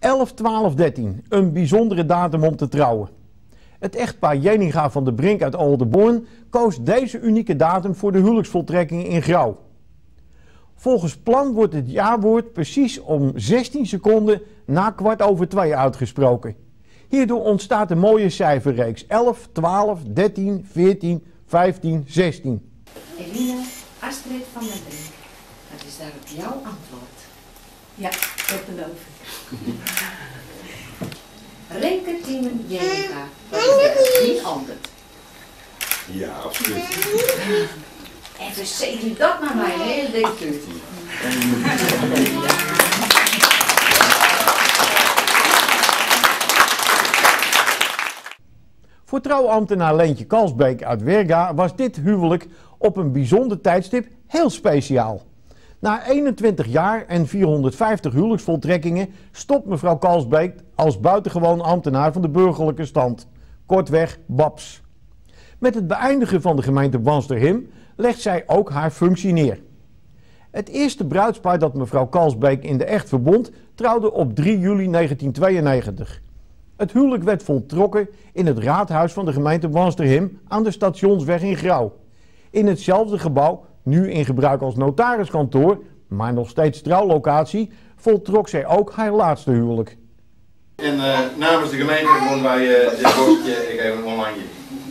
11-12-13, een bijzondere datum om te trouwen. Het echtpaar Jeninga van de Brink uit Oldenborn koos deze unieke datum voor de huwelijksvoltrekking in Grauw. Volgens plan wordt het jaarwoord precies om 16 seconden na 2:15 uitgesproken. Hierdoor ontstaat een mooie cijferreeks 11, 12, 13, 14, 15, 16. Eline Astrid van der Brink, wat is daarop jouw antwoord? Ja, dat beloof ik. Renke Tiemen Jeninga, wat is daarop die antwoord? Ja, absoluut. Even zeg je dat naar mij, heel leuk. Voor trouwambtenaar Leentje Kalsbeek uit Werga was dit huwelijk op een bijzonder tijdstip heel speciaal. Na 21 jaar en 450 huwelijksvoltrekkingen stopt mevrouw Kalsbeek als buitengewoon ambtenaar van de burgerlijke stand, kortweg BABS. Met het beëindigen van de gemeente Wansterhim legt zij ook haar functie neer. Het eerste bruidspaar dat mevrouw Kalsbeek in de echt verbond trouwde op 3 juli 1992. Het huwelijk werd voltrokken in het raadhuis van de gemeente Wansterhim aan de Stationsweg in Grauw. In hetzelfde gebouw, nu in gebruik als notariskantoor, maar nog steeds trouwlocatie, voltrok zij ook haar laatste huwelijk. En namens de gemeente gewoon wij dit bordje, ik even een oranje.